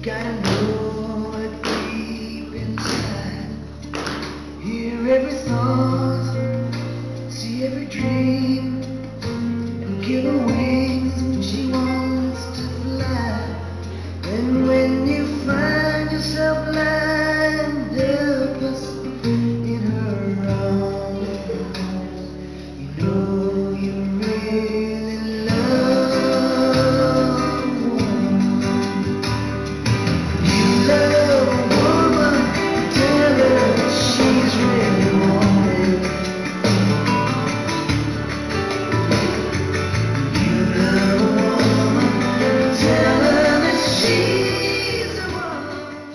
Gotta know it deep inside. Hear every thought, see every dream, and give her wings when she wants to fly. And when you find yourself lying helpless in her arms, you know you really love a woman. You love a woman, tell her she's really wanted. You love a woman, tell her that she's the one.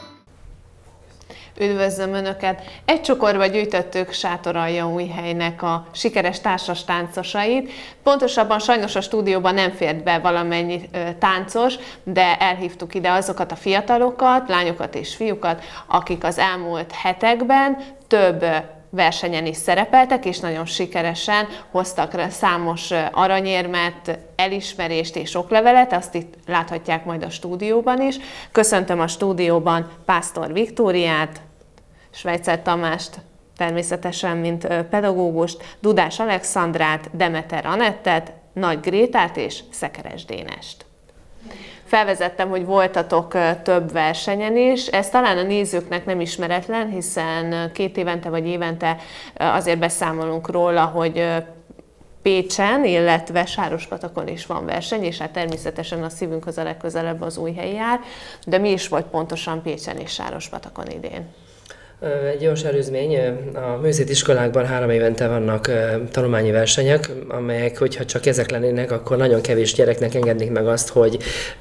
Üdvözlöm Önöket! Egy csokorba gyűjtöttük Sátoraljaújhelynek a sikeres társas táncosait. Pontosabban sajnos a stúdióban nem fért be valamennyi táncos, de elhívtuk ide azokat a fiatalokat, lányokat és fiúkat, akik az elmúlt hetekben több versenyen is szerepeltek, és nagyon sikeresen hoztak számos aranyérmet, elismerést és oklevelet, azt itt láthatják majd a stúdióban is. Köszöntöm a stúdióban Pásztor Viktóriát, Svejcer Tamást, természetesen mint pedagógust, Dudás Alexandrát, Demeter Anettet, Nagy Grétát és Szekeres Dénest. Felvezettem, hogy voltatok több versenyen is. Ez talán a nézőknek nem ismeretlen, hiszen 2 évente vagy évente azért beszámolunk róla, hogy Pécsen, illetve Sárospatakon is van verseny, és hát természetesen a szívünkhöz a legközelebb az Újhely jár. De mi is volt pontosan Pécsen és Sárospatakon idén? Egy gyors előzmény, a művészeti iskolákban 3 évente vannak tanulmányi versenyek, amelyek, hogyha csak ezek lennének, akkor nagyon kevés gyereknek engednék meg azt, hogy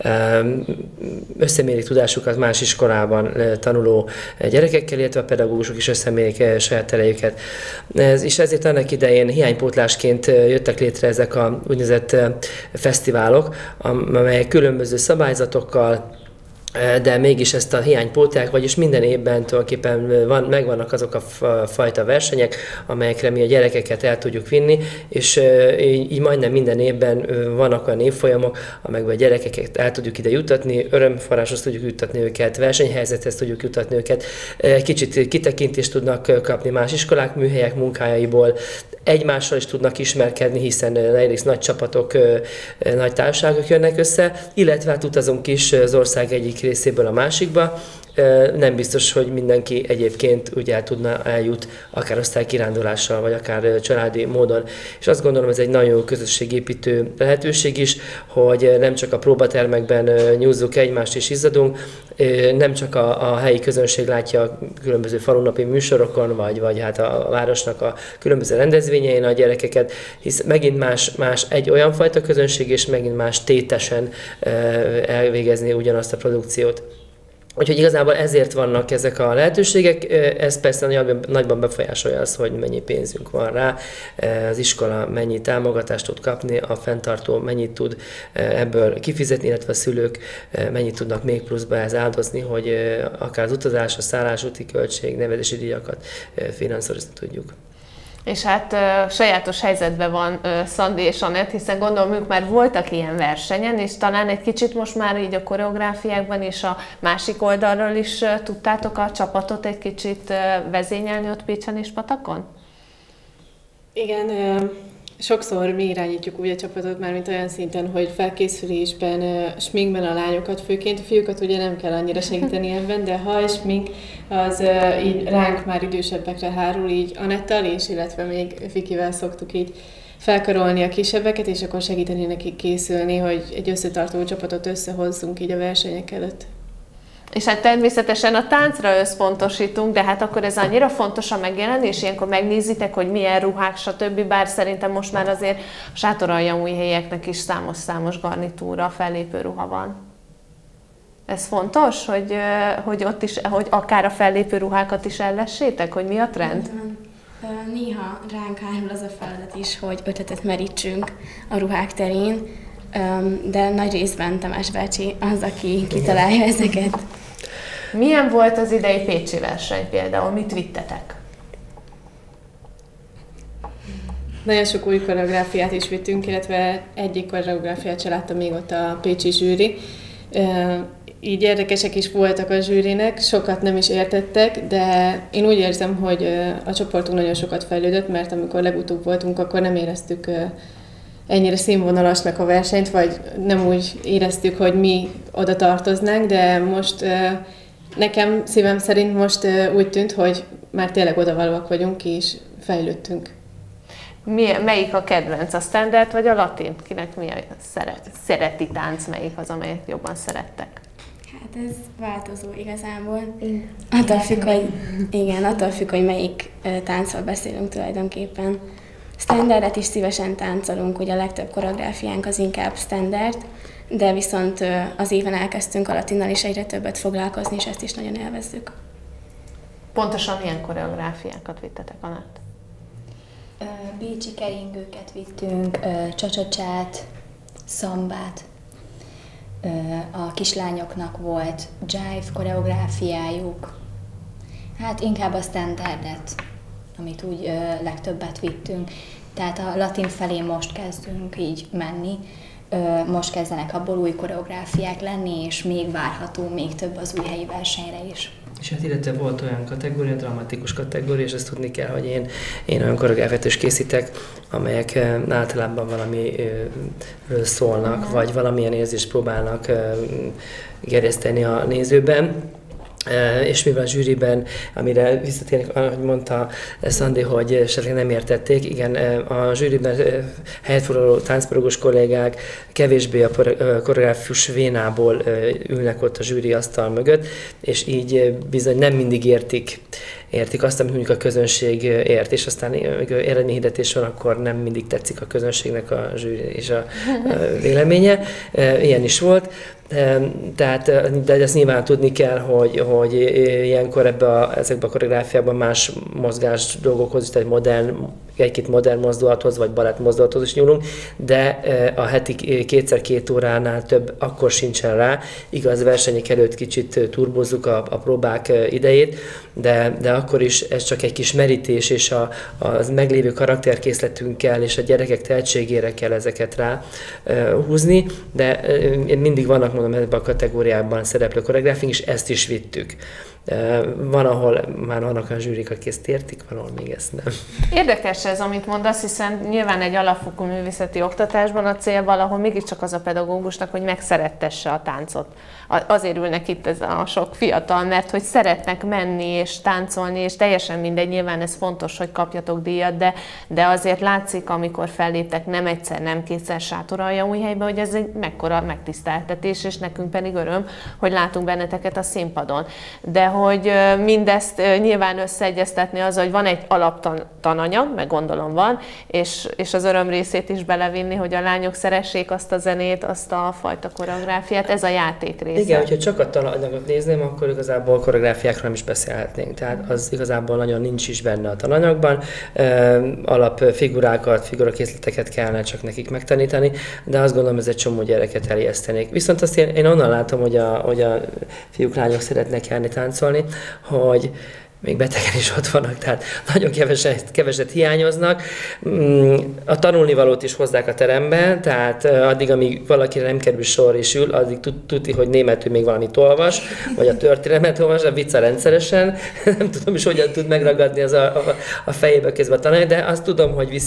összemérik tudásukat más iskolában tanuló gyerekekkel, illetve a pedagógusok is összemérik saját erejüket. És ezért annak idején hiánypótlásként jöttek létre ezek a úgynevezett fesztiválok, amelyek különböző szabályzatokkal, de mégis ezt a hiányt pótolják, vagyis minden évben tulajdonképpen megvannak azok a fajta versenyek, amelyekre mi a gyerekeket el tudjuk vinni, és így majdnem minden évben vannak olyan évfolyamok, amelyekben a gyerekeket el tudjuk ide juttatni, örömforráshoz tudjuk juttatni őket, versenyhelyzethez tudjuk juttatni őket, kicsit kitekintést tudnak kapni más iskolák, műhelyek munkájaiból, egymással is tudnak ismerkedni, hiszen egész nagy csapatok, nagy társaságok jönnek össze, illetve hát utazunk is az ország egyik részéből a másikba. Nem biztos, hogy mindenki egyébként úgy eljut, akár osztálykirándulással, vagy akár családi módon. És azt gondolom, ez egy nagyon jó közösségépítő lehetőség is, hogy nem csak a próbatermekben nyúzzuk egymást és izzadunk, nem csak a helyi közönség látja a különböző falunapi műsorokon, vagy hát a városnak a különböző rendezvényein a gyerekeket, hisz megint más egy olyan fajta közönség, és megint más tétesen elvégezni ugyanazt a produkciót. Úgyhogy igazából ezért vannak ezek a lehetőségek, ez persze nagyban befolyásolja az, hogy mennyi pénzünk van rá, az iskola mennyi támogatást tud kapni, a fenntartó mennyit tud ebből kifizetni, illetve a szülők mennyit tudnak még pluszba ez áldozni, hogy akár az utazás, a szállás, úti költség, nevelési díjakat finanszírozni tudjuk. És hát sajátos helyzetben van Szandi és Anett, hiszen gondolom ők már voltak ilyen versenyen, és talán egy kicsit most már így a koreográfiákban és a másik oldalról is tudtátok a csapatot egy kicsit vezényelni ott Pécsen és Patakon? Igen, sokszor mi irányítjuk úgy a csapatot már, mint olyan szinten, hogy felkészülésben, sminkben a lányokat főként, a fiúkat ugye nem kell annyira segíteni ebben, de ha a smink az így ránk már idősebbekre hárul, így Anettal és, illetve még Vikivel szoktuk így felkarolni a kisebbeket, és akkor segíteni nekik készülni, hogy egy összetartó csapatot összehozzunk így a versenyek előtt. És hát természetesen a táncra összpontosítunk, de hát akkor ez annyira fontos a megjelenés, ilyenkor megnézitek, hogy milyen ruhák, stb. Bár szerintem most már azért a Sátoraljaújhelyeknek is számos garnitúra, fellépő ruha van. Ez fontos, hogy ott is, hogy akár a fellépő ruhákat is ellessétek, hogy mi a trend? Néha ránk hárul az a feladat is, hogy ötletet merítsünk a ruhák terén, de nagy részben Tamás bácsi az, aki kitalálja ezeket. Milyen volt az idei pécsi verseny például? Mit vittetek? Nagyon sok új koreográfiát is vittünk, illetve egyik koreográfiát se láttam még ott a pécsi zsűri. Így érdekesek is voltak a zsűrinek, sokat nem is értettek, de én úgy érzem, hogy a csoportunk nagyon sokat fejlődött, mert amikor legutóbb voltunk, akkor nem éreztük ennyire színvonalasnak a versenyt, vagy nem úgy éreztük, hogy mi oda tartoznánk, de most nekem szívem szerint most úgy tűnt, hogy már tényleg odavalóak vagyunk, és fejlődtünk. Melyik a kedvenc, a standard vagy a latin? Kinek mi a szereti tánc, melyik az, amelyet jobban szerettek? Hát ez változó igazából. Attól függ, hogy melyik táncról beszélünk tulajdonképpen. Standardet is szívesen táncolunk, ugye a legtöbb koreográfiánk az inkább standard, de viszont az éven elkezdtünk a latinnal is egyre többet foglalkozni, és ezt is nagyon élvezzük. Pontosan milyen koreográfiákat vittetek alá? Bécsi keringőket vittünk, csacsaccsát, szambát. A kislányoknak volt jive koreográfiájuk. Hát inkább a standardet, amit úgy legtöbbet vittünk. Tehát a latin felé most kezdünk így menni. Most kezdenek abból új koreográfiák lenni, és még várható még több az új helyi versenyre is. És hát illetve volt olyan kategória, dramatikus kategória, és ezt tudni kell, hogy én olyan koreográfiát is készítek, amelyek általában valamiről szólnak, vagy valamilyen érzést próbálnak gerjeszteni a nézőben. És mivel a zsűriben, amire visszatérnek, ahogy mondta Szandi, hogy esetleg nem értették, igen, a zsűriben helyet foglaló táncpedagógus kollégák kevésbé a koreográfus vénából ülnek ott a zsűri asztal mögött, és így bizony nem mindig értik azt, amit mondjuk a közönség ért, és aztán eredményhirdetés van, akkor nem mindig tetszik a közönségnek a zsűri és a véleménye. Ilyen is volt. De ezt nyilván tudni kell, hogy ilyenkor ezekben a koreográfiákban más mozgás dolgokhoz, tehát egy-két modern mozdulathoz, vagy balett mozdulathoz is nyúlunk, de a heti 2x2 óránál több akkor sincsen rá. Igaz, versenyek előtt kicsit turbozzuk a próbák idejét, de akkor is ez csak egy kis merítés, és az meglévő karakterkészletünkkel és a gyerekek tehetségére kell ezeket rá húzni, de mindig vannak, mondom, ebben a kategóriában szereplő koreográfiánk, és ezt is vittük. Van, ahol már vannak a zsűrik, akik ezt értik, van, ahol még ezt nem. Érdekes ez, amit mondasz, hiszen nyilván egy alapfokú művészeti oktatásban a cél valahol mégiscsak az a pedagógusnak, hogy megszerettesse a táncot. Azért ülnek itt ez a sok fiatal, mert hogy szeretnek menni és táncolni, és teljesen mindegy, nyilván ez fontos, hogy kapjatok díjat, de azért látszik, amikor felléptek nem egyszer, nem kétszer Sátoraljaújhelybe, hogy ez egy mekkora megtiszteltetés, és nekünk pedig öröm, hogy látunk benneteket a színpadon. De hogy mindezt nyilván összeegyeztetni az, hogy van egy alaptananyag, meg gondolom van, és az öröm részét is belevinni, hogy a lányok szeressék azt a zenét, azt a fajta koreográfiát, ez a játék része. Igen, hogyha csak a tananyagot nézném, akkor igazából koreográfiákról nem is beszélhetnénk. Tehát az igazából nagyon nincs is benne a tananyagban. Alapfigurákat, figurakészleteket kellene csak nekik megtanítani, de azt gondolom, ez egy csomó gyereket elijesztenék. Viszont azt én onnan látom, hogy a fiúk, lányok szeretnek járni táncolni, hogy még betegen is ott vannak, tehát nagyon keveset hiányoznak. A tanulnivalót is hozzák a terembe, tehát addig, amíg valakire nem kerül sor és ül, addig tudni, hogy németül még valamit olvas, vagy a történelmet olvas, a vicca rendszeresen. Nem tudom is, hogyan tud megragadni az a fejébe közben a tanulni, de azt tudom, hogy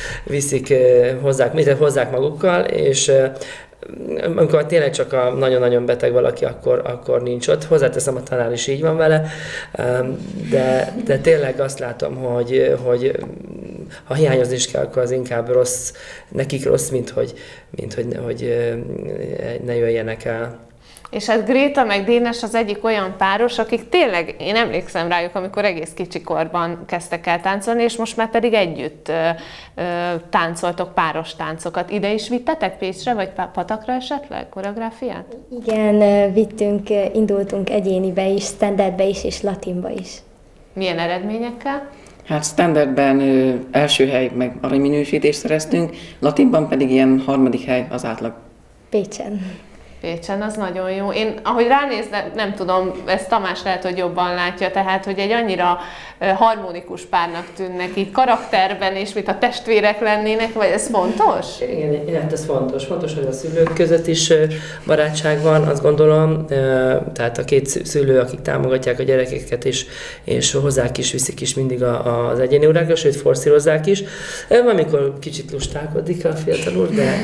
hozzák magukkal, és amikor tényleg csak a nagyon-nagyon beteg valaki, akkor nincs ott. Hozzáteszem, a tanár is így van vele, de tényleg azt látom, hogy ha hiányozni is kell, akkor az inkább rossz, nekik rossz, mint hogy ne jöjjenek el. És hát Gréta meg Dénes az egyik olyan páros, akik tényleg, én emlékszem rájuk, amikor egész kicsikorban kezdtek el táncolni, és most már pedig együtt táncoltok páros táncokat. Ide is vittetek Pécsre, vagy Patakra esetleg koreográfiát? Igen, indultunk egyénibe is, standardbe is, és latinba is. Milyen eredményekkel? Hát standardben első hely, meg aranyminősítést szereztünk, latinban pedig ilyen harmadik hely az átlag. Pécsen. Pécsen, az nagyon jó. Én, ahogy ránézem, nem tudom, ezt Tamás lehet, hogy jobban látja, tehát, hogy egy annyira harmonikus párnak tűnnek így karakterben, és mint a testvérek lennének, vagy ez fontos? Igen, hát ez fontos. Fontos, hogy a szülők között is barátság van, azt gondolom. Tehát a két szülő, akik támogatják a gyerekeket, és hozzák is, viszik is mindig az egyéni órákra, sőt, forszírozzák is. Amikor kicsit lustálkodik a fiatal úr, de...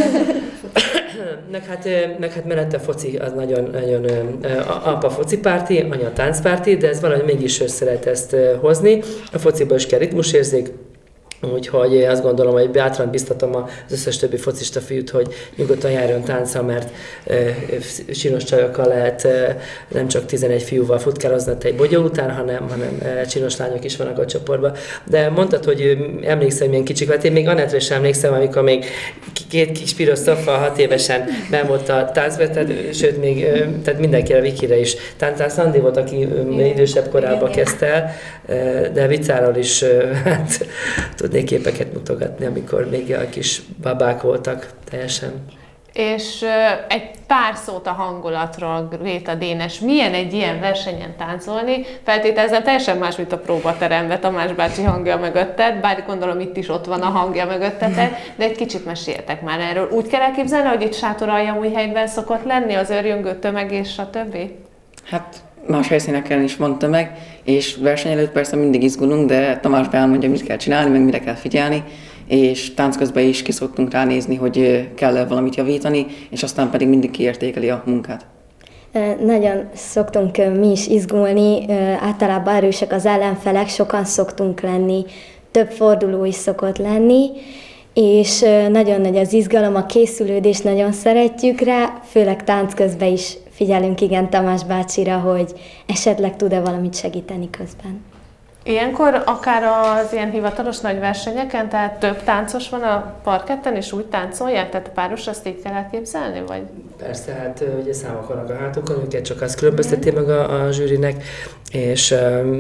Meg hát mellette a foci az nagyon apa focipárti, anya táncpárti, de ez valahogy mégis szeret ezt hozni. A fociból is kell ritmusérzék, úgyhogy azt gondolom, hogy bátran biztatom az összes többi focista fiút, hogy nyugodtan járjon táncra, mert csinos csajokkal lehet nem csak 11 fiúval futkározni egy bogyó után, hanem csinos lányok is vannak a csoportban. De mondtad, hogy emlékszem, milyen kicsik volt. Én még Anettre is emlékszem, amikor még két kis piros szofa 6 évesen ben volt a táncba, sőt még tehát mindenkire, Vikire is. Táncán Szandi volt, aki idősebb korában kezdte el, de Vicáról is hát, tudnék képeket mutogatni, amikor még a kis babák voltak teljesen. És egy pár szót a hangulatról, Gréta Dénes. Milyen egy ilyen versenyen táncolni? Feltételezem teljesen más, mint a próbateremben, Tamás bácsi hangja mögötted, bár gondolom itt is ott van a hangja mögöttetek, de egy kicsit meséltek már erről. Úgy kell elképzelni, hogy itt Sátoraljamújhelyben szokott lenni az őrjöngő tömeg és a többi? Hát más helyszíneken is mondta meg, és verseny előtt persze mindig izgulunk, de Tamás elmondja, mit kell csinálni, meg mire kell figyelni, és tánc közben is ki szoktunk ránézni, hogy kell-e valamit javítani, és aztán pedig mindig kiértékeli a munkát. Nagyon szoktunk mi is izgulni, általában erősek az ellenfelek, sokan szoktunk lenni, több forduló is szokott lenni, és nagyon nagy az izgalom, a készülődés, nagyon szeretjük rá, főleg tánc közben is figyelünk igen Tamás bácsira, hogy esetleg tud-e valamit segíteni közben. Ilyenkor akár az ilyen hivatalos nagy versenyeken, tehát több táncos van a parketten, és úgy táncolják? Tehát a páros azt így kell elképzelni, vagy? Persze, hát ugye számok vannak a hátukon, őket csak azt különbözteti meg a zsűrinek, és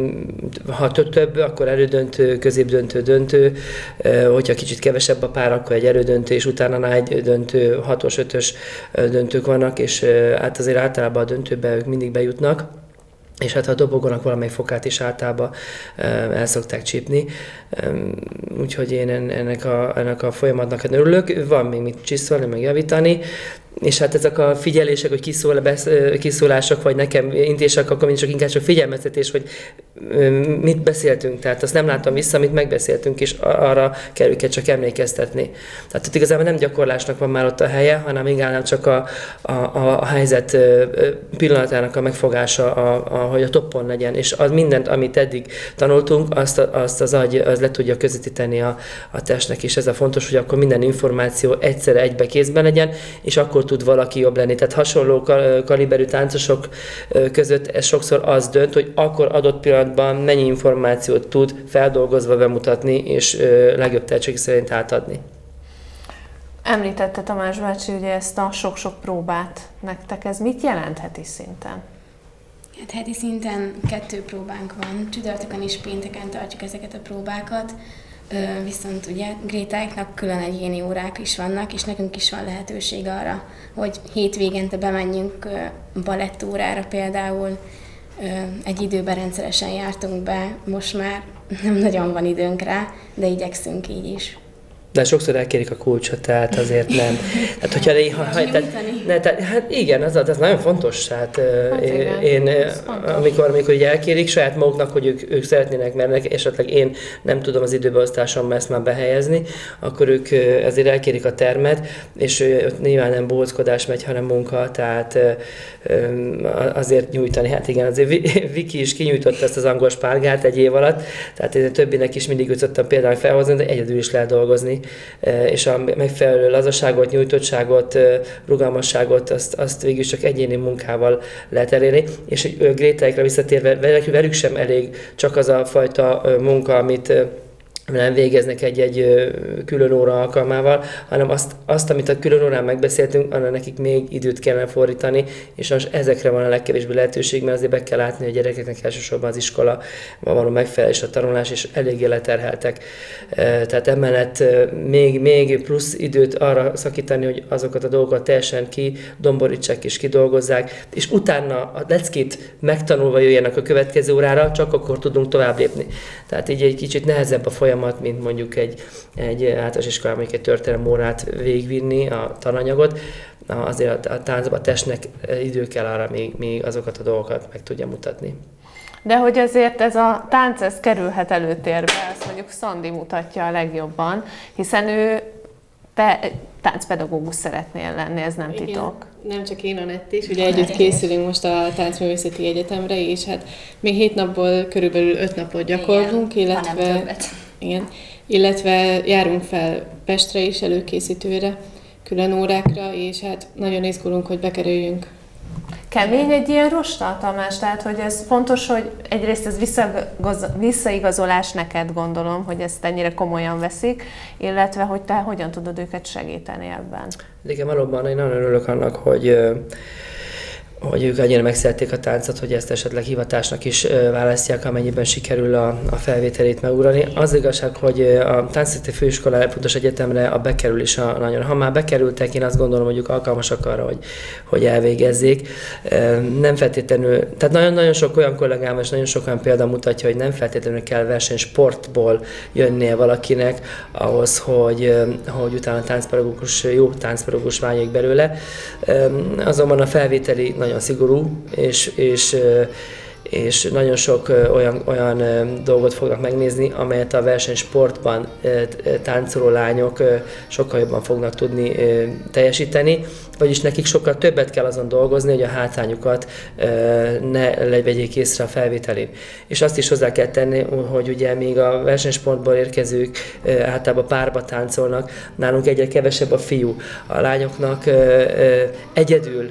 ha több, akkor elődöntő, középdöntő, döntő, hogyha kicsit kevesebb a pár, akkor egy elődöntő, és utána egy döntő, 6-os, 5-ös döntők vannak, és hát azért általában a döntőbe ők mindig bejutnak. És hát a dobogonak valamelyik fokát is általában el szokták csípni. Úgyhogy én ennek a folyamatnak örülök. Van még mit csiszolni, meg javítani. És hát ezek a figyelések, hogy kiszólások, vagy nekem intések, akkor mindig inkább csak figyelmeztetés, hogy mit beszéltünk. Tehát azt nem látom vissza, amit megbeszéltünk, és arra kell őket csak emlékeztetni. Tehát ott igazából nem gyakorlásnak van már ott a helye, hanem inkább csak a helyzet pillanatának a megfogása, hogy a toppon legyen. És az mindent, amit eddig tanultunk, azt az agy az le tudja közvetíteni a testnek, és ez a fontos, hogy akkor minden információ egyszerre egybe kézben legyen, és akkor tud valaki jobb lenni. Tehát hasonló kaliberű táncosok között ez sokszor az dönt, hogy akkor adott pillanatban mennyi információt tud feldolgozva bemutatni, és legjobb tehetség szerint átadni. Említette Tamás bácsi ugye ezt a sok-sok próbát nektek. Ez mit jelent heti szinten? Hát heti szinten 2 próbánk van. Csütörtökön és pénteken tartjuk ezeket a próbákat. Viszont ugye Grétáiknak külön egyéni órák is vannak, és nekünk is van lehetőség arra, hogy hétvégente bemenjünk balettórára például. Egy időben rendszeresen jártunk be, most már nem nagyon van időnk rá, de igyekszünk így is. De sokszor elkérik a kulcsot, tehát azért nem. Hát, hogyha hát igen, az nagyon fontos. Hát, én amikor ugye elkérik saját maguknak, hogy ők szeretnének, mert esetleg én nem tudom az időbeosztásomban ezt már behelyezni, akkor ők azért elkérik a termet, és nyilván nem bohóckodás megy, hanem munka, tehát azért nyújtani. Hát igen, azért Viki is kinyújtotta ezt az angol spárgát egy év alatt, tehát én többinek is mindig ütöttem például felhozni, de egyedül is lehet dolgozni. És a megfelelő lazaságot, nyújtottságot, rugalmasságot, azt végül csak egyéni munkával lehet elérni. És Grétáikra visszatérve, velük sem elég csak az a fajta munka, amit nem végeznek egy külön óra alkalmával, hanem azt, amit a külön órán megbeszéltünk, annak nekik még időt kellene fordítani, és most ezekre van a legkevésbé lehetőség, mert azért be kell látni, hogy a gyerekeknek elsősorban az iskola való megfelelés, a tanulás, és eléggé leterheltek. Tehát emellett még plusz időt arra szakítani, hogy azokat a dolgokat teljesen kidomborítsák és kidolgozzák, és utána a leckét megtanulva jöjjenek a következő órára, csak akkor tudunk tovább lépni. Tehát így egy kicsit nehezebb a folyamat, mint mondjuk egy általános iskolában egy történelem órát végigvinni a tananyagot. Azért a táncban a testnek idő kell arra, még azokat a dolgokat meg tudja mutatni. De hogy azért ez a tánc, ez kerülhet előtérbe, azt mondjuk Szandi mutatja a legjobban, hiszen te táncpedagógus szeretnél lenni, ez nem titok. Nem csak én, Anett is, ugye együtt készülünk most a Táncművészeti Egyetemre, és hát még 7 napból körülbelül 5 napot gyakorlunk, illetve járunk fel Pestre is előkészítőre, külön órákra, és hát nagyon izgulunk, hogy bekerüljünk. Kemény egy ilyen rosta, Tamás, tehát hogy ez fontos, hogy egyrészt ez visszaigazolás neked, gondolom, hogy ezt ennyire komolyan veszik, illetve hogy te hogyan tudod őket segíteni ebben. Igen, valóban én nagyon örülök annak, hogy ők annyira megszerették a táncot, hogy ezt esetleg hivatásnak is választják, amennyiben sikerül a felvételét megugrani. Az igazság, hogy a Táncművészeti Főiskolára, fontos egyetemre a bekerülés nagyon. Ha már bekerültek, én azt gondolom, hogy ők alkalmasak arra, hogy elvégezzék. Nem feltétlenül, tehát nagyon sok olyan kollégám, és nagyon sok olyan példa mutatja, hogy nem feltétlenül kell versenysportból jönnie valakinek ahhoz, hogy utána jó táncpedagógus váljék belőle. Azonban a felvételi nagyon szigorú, és nagyon sok olyan dolgot fognak megnézni, amelyet a versenysportban táncoló lányok sokkal jobban fognak tudni teljesíteni, vagyis nekik sokkal többet kell azon dolgozni, hogy a hátrányukat ne vegyék észre a felvételén. És azt is hozzá kell tenni, hogy ugye még a versenysportból érkezők általában párba táncolnak, nálunk egyre kevesebb a fiú. A lányoknak egyedül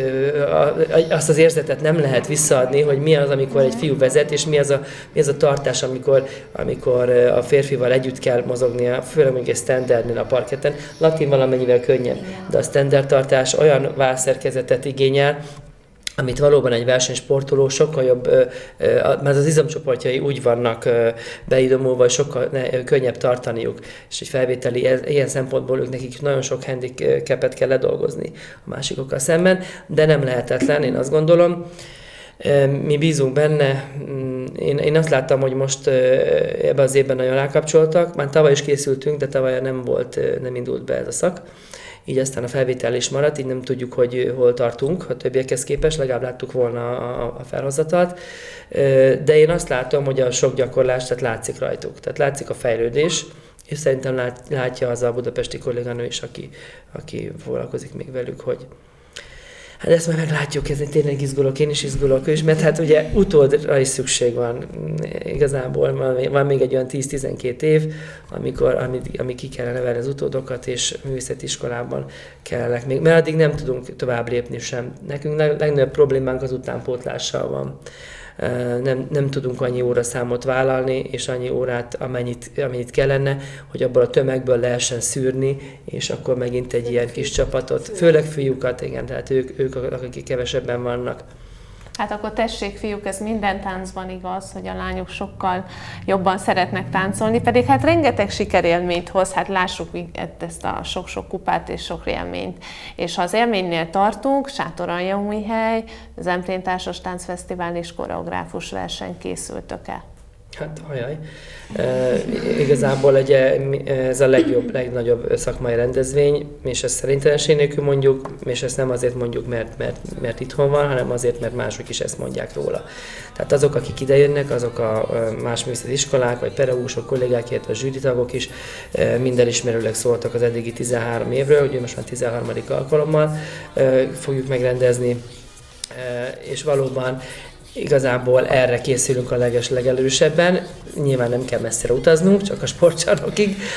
azt az érzetet nem lehet visszaadni, hogy mi az, amikor egy fiú vezet, és mi az a tartás, amikor a férfival együtt kell mozognia, főleg mondjuk egy standardnél a parketten. Latin valamennyivel könnyebb, de a standard tartás olyan válszerkezetet igényel, amit valóban egy versenysportoló sokkal jobb, mert az izomcsoportjai úgy vannak beidomulva, hogy sokkal könnyebb tartaniuk. És egy felvételi ilyen szempontból nekik nagyon sok handicapet kell ledolgozni a másikokkal szemben, de nem lehetetlen, én azt gondolom. Mi bízunk benne, én azt láttam, hogy most ebben az évben nagyon rákapcsoltak, már tavaly is készültünk, de tavaly nem indult be ez a szak. Így aztán a felvétel is maradt, így nem tudjuk, hogy hol tartunk a többiekhez képest, legalább láttuk volna a felhozatalt. De én azt látom, hogy a sok gyakorlás, tehát látszik rajtuk, tehát látszik a fejlődés, és szerintem látja az a budapesti kolléganő is, aki foglalkozik még velük, hogy hát ezt már meglátjuk, ez tényleg izgulok, én is izgulok, mert hát ugye utódra is szükség van igazából, van még egy olyan 10-12 év, amíg ki kellene nevelni az utódokat, és művészeti iskolában kellene még, mert addig nem tudunk tovább lépni sem. Nekünk legnagyobb problémánk az utánpótlással van. Nem tudunk annyi óraszámot vállalni, és annyi órát, amennyit kellene, hogy abból a tömegből lehessen szűrni, és akkor megint egy ilyen kis csapatot, főleg fiúkat, igen, tehát ők akik kevesebben vannak. Hát akkor tessék, fiúk, ez minden táncban igaz, hogy a lányok sokkal jobban szeretnek táncolni, pedig hát rengeteg sikerélményt hoz, hát lássuk ezt a sok-sok kupát és sok élményt. És ha az élménynél tartunk, Sátoraljaújhely, Zemplén Társas Táncfesztivál és koreográfus verseny készültök-e? Hát ajaj. Igazából ez a legnagyobb szakmai rendezvény, és ezt szerintelenség nélkül mondjuk, és ezt nem azért mondjuk, mert itthon van, hanem azért, mert mások is ezt mondják róla. Tehát azok, akik idejönnek, azok a más művészeti iskolák, vagy pedagógusok, kollégák, illetve a zsűritagok is minden ismerőleg szóltak az eddigi 13 évről, ugye most már 13. alkalommal fogjuk megrendezni, és valóban igazából erre készülünk a legelősebben. Nyilván nem kell messzire utaznunk, csak a sportcsarnokig.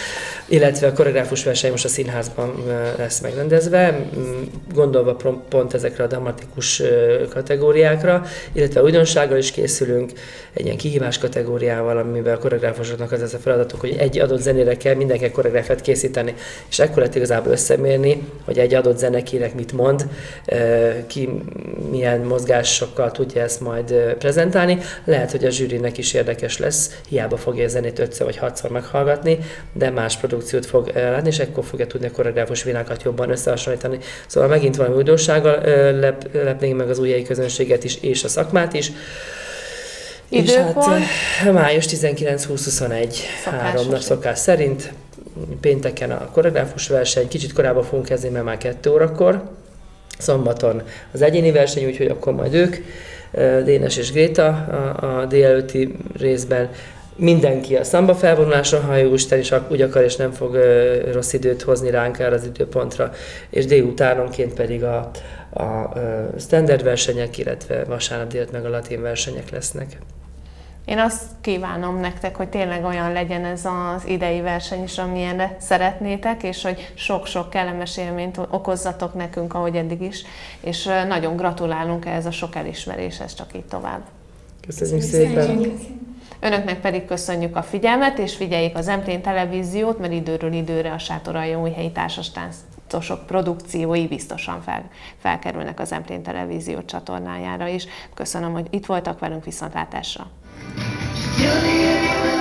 illetve a koreográfus verseny most a színházban lesz megrendezve, gondolva pont ezekre a dramatikus kategóriákra, illetve újdonsággal is készülünk, egy ilyen kihívás kategóriával, amivel a koreográfusoknak az a feladatuk, hogy egy adott zenére kell mindenki koreográfiát készíteni, és ekkor lehet igazából összemérni, hogy egy adott zenekinek mit mond, ki milyen mozgásokkal tudja ezt majd prezentálni. Lehet, hogy a zsűrinek is érdekes lesz, hiába fogja a zenét 5-ször vagy 6-szor meghallgatni, de más produkciót fog látni, és ekkor fogja tudni a koreográfus világokat jobban összehasonlítani. Szóval megint valami újdonsággal lepnénk meg az újhelyi közönséget is, és a szakmát is. Időpont? És hát május 19-20-21 3 nap szokás szerint. Pénteken a koreográfus verseny, kicsit korábban fogunk kezdeni, mert már 2 órakor. Szombaton az egyéni verseny, úgyhogy akkor majd ők, Dénes és Gréta a délelőtti részben. Mindenki a szamba felvonulásra, ha jó Isten is úgy akar, és nem fog rossz időt hozni ránk erre az időpontra, és délutánonként pedig a standard versenyek, illetve vasárnap délután meg a latin versenyek lesznek. Én azt kívánom nektek, hogy tényleg olyan legyen ez az idei verseny is, amilyenre szeretnétek, és hogy sok-sok kellemes élményt okozzatok nekünk, ahogy eddig is, és nagyon gratulálunk ehhez a sok elismeréshez, csak így tovább. Köszönjük szépen! Önöknek pedig köszönjük a figyelmet, és figyeljék az Emplén televíziót, mert időről időre a Sátoraljaújhelyi társastáncosok produkciói biztosan felkerülnek az Emplén televízió csatornájára is. Köszönöm, hogy itt voltak velünk, viszontlátásra! Till the end.